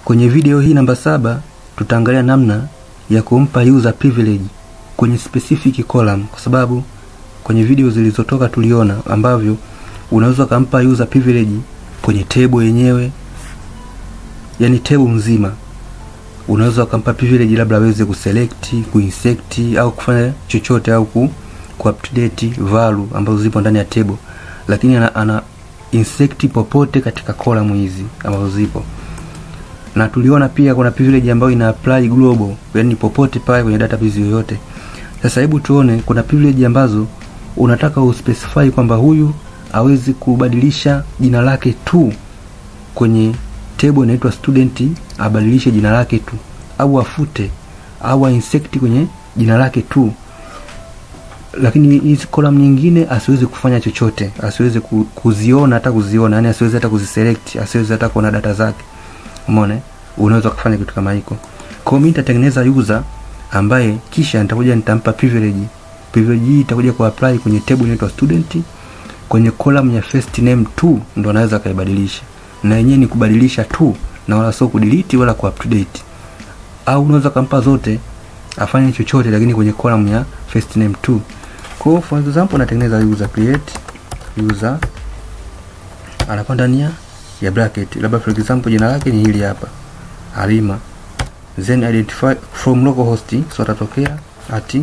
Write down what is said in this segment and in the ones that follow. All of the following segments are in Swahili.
Kwenye video hii namba 7 tutaangalia namna ya kumpa user privilege kwenye specific column, kwa sababu kwenye video zilizotoka tuliona ambavyo unaweza kumpa user privilege kwenye table yenyewe, yani table nzima. Unaweza kumpa privilege labda aweze kuselect, kuinsert au kufanya chochote au ku-update value ambazo zipo ndani ya table, lakini ana insert popote katika column hizi ambazo zipo. Na tuliona pia kuna privilege ambayo ina apply global, yani popote pale kwenye database yoyote. Sasa hebu tuone kuna privilege ambazo unataka uspecify kwamba huyu awezi kubadilisha jina lake tu kwenye table inaitwa student, abadilishe jina lake tu, au afute au insert kwenye jina lake tu, lakini hizi column nyingine asiweze kufanya chochote, asiweze kuziona, hata kuziona, yani asiweze hata kuziselect, asiweze hata kuona data zake. Umeona? Unaweza kufanya kitu kama hiko. Kwa hiyo mimi nitatengeneza user ambaye kisha nitakuja nitampa privilege. Privilege hii itakuja ku-apply kwenye table inaitwa student, kwenye column ya first name tu ndo anaweza kaibadilisha. Na yenyewe ni kubadilisha tu na wala sio kudelete wala ku-update. Au unaweza kumpa zote afanye chochote, lakini kwenye column ya first name tu. Kwa hiyo for example natengeneza user, create user, anakuwa ndani ya bracket, labda for example jina lake ni hili hapa, Halima, then identify from localhost, so atatokea at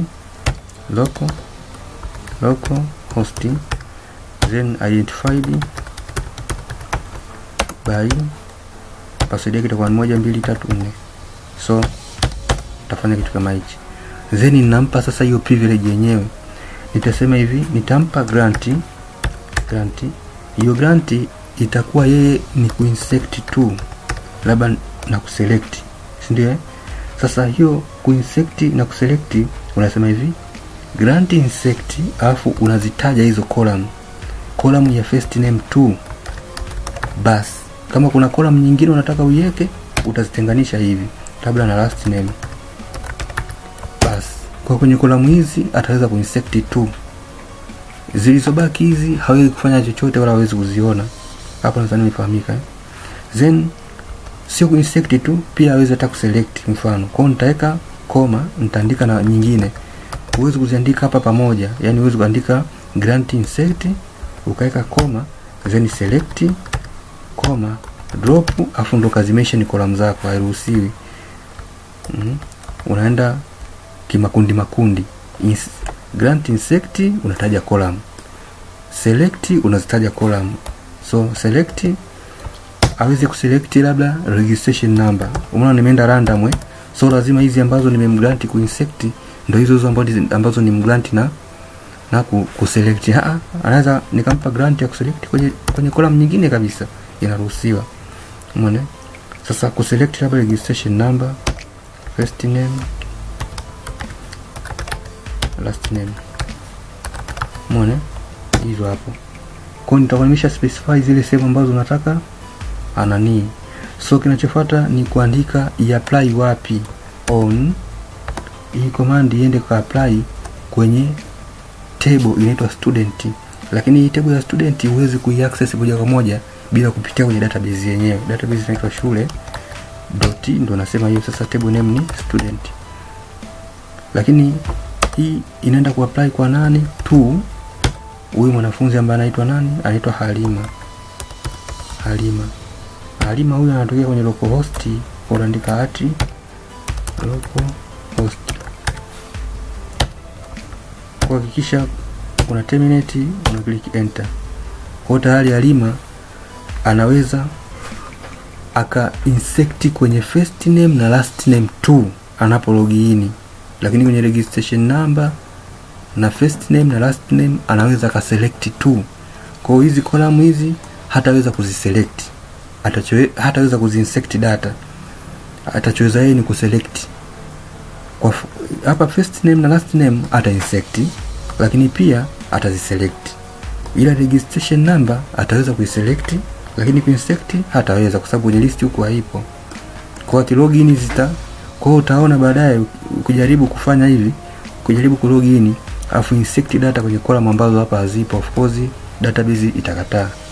localhost, then identified by password yake itakuwa 1234. So tafanya kitu kama hichi, then ninampa sasa hiyo privilege yenyewe. Nitasema hivi, nitampa grant. Hiyo grant itakuwa yeye ni kuinsert tu, labda na kuselect, si ndio? Sasa hiyo kuinsert na kuselect unasema hivi, grant insert, alafu unazitaja hizo column ya first name tu. Bas, kama kuna column nyingine unataka uiweke, utazitenganisha hivi, labda na last name. Bas, kwa kwenye column hizi ataweza kuinsert tu. Zilizobaki hizi hawezi kufanya chochote wala hawezi kuziona. Hapo nadhani nifahamika. Then sio kuinsert tu, pia hawezi hata kuselect mfano. Kwa hiyo nitaweka koma, nitaandika na nyingine. Huwezi kuziandika hapa pamoja, yani huwezi kuandika grant insert ukaweka koma, then select koma drop, afu ndo kazimention column zako, hairuhusiwi. Unaenda kimakundi. Grant insert unataja column, select unazitaja column. So select aweze kuselect labda registration number. Umeona nimeenda random, so lazima hizi ambazo nimemgrant kuinsert ndio hizo ambazo ni mgrant na kuselect. Anaweza nikampa grant ya kuselect kwenye column nyingine kabisa, inaruhusiwa. Umeona? Sasa kuselect labda registration number, first name, last name. Umeona? Hizo hapo. Kwa nitakuwa nimesha specify zile sehemu ambazo nataka anani. So kinachofuata ni kuandika i-apply wapi. On hii command iende ka apply kwenye table inaitwa student, lakini hii table ya student huwezi kuiaccess moja kwa moja bila kupitia kwenye database yenyewe. Database inaitwa shule dot, ndo nasema hiyo. Sasa table name ni student, lakini hii inaenda ku-apply kwa nani tu? Huyu mwanafunzi ambaye anaitwa nani? Anaitwa Halima huyu anatokea kwenye localhost, unaandika at localhost. Kuhakikisha una terminate, una click enter. Kwa tayari Halima anaweza aka insert kwenye first name na last name tu anapo login, lakini kwenye registration number na first name na last name anaweza ka select tu. Kwa hizi column hizi hataweza kuziselect, hataweza kuziinsert data, atachoweza yeye ni kuselect. Kwa hapa first name na last name ata insert, lakini pia ataziselect. Ila registration number ataweza kuiselect, lakini kuinsert hataweza kwa sababu list huko haipo. Kwa login kwa hiyo utaona baadaye ukijaribu kufanya hivi, kujaribu kulogin afu insert data kwenye column ambazo hapa hazipo, of course database itakataa.